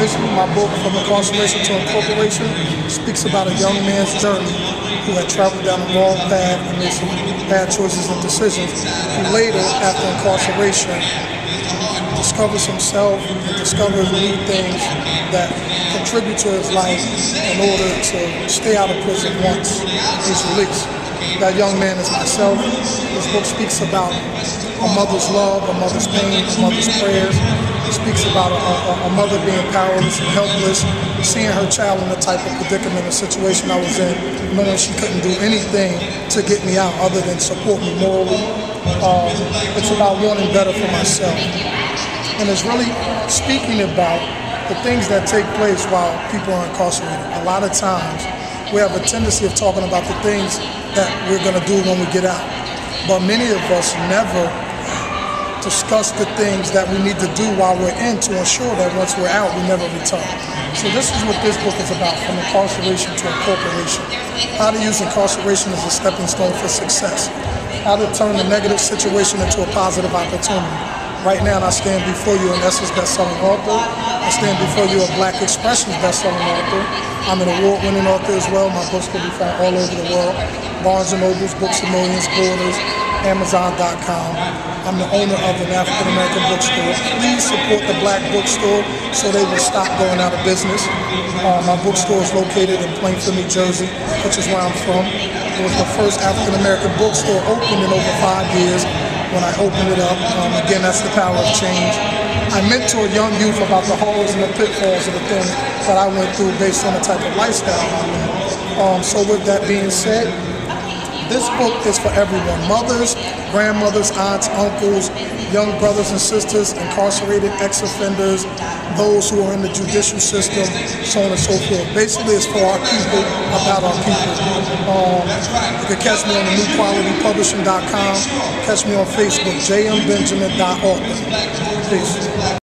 Initially, my book, From Incarceration to Incorporation, speaks about a young man's journey who had traveled down the wrong path and made some bad choices and decisions, who later, after incarceration, discovers himself and discovers new things that contribute to his life in order to stay out of prison once he's released. That young man is myself. This book speaks about a mother's love, a mother's pain, a mother's prayers. It speaks about a mother being powerless and helpless, seeing her child in the type of predicament and situation I was in, knowing she couldn't do anything to get me out other than support me morally. It's about wanting better for myself. And it's really speaking about the things that take place while people are incarcerated. A lot of times, we have a tendency of talking about the things that we're going to do when we get out. But many of us never discuss the things that we need to do while we're in to ensure that once we're out, we never return. So this is what this book is about, From Incarceration to Incorporation. How to use incarceration as a stepping stone for success. How to turn a negative situation into a positive opportunity. Right now, I stand before you an Essence best-selling author. I stand before you a Black Expressions best-selling author. I'm an award-winning author as well. My books can be found all over the world. Barnes & Noble's, Books A Millions, Borders, Amazon.com. I'm the owner of an African-American bookstore. Please support the Black bookstore so they will stop going out of business. My bookstore is located in Plainfield, New Jersey, which is where I'm from. It was the first African-American bookstore opened in over 5 years. When I opened it up, again, that's the power of change. I mentor young youth about the horrors and the pitfalls of the things that I went through based on the type of lifestyle I led. So with that being said, this book is for everyone. Mothers, grandmothers, aunts, uncles, young brothers and sisters, incarcerated ex-offenders, those who are in the judicial system, so on and so forth. Basically, it's for our people, about our people. You can catch me on the newqualitypublishing.com. Catch me on Facebook, jmbenjamin.author. Peace.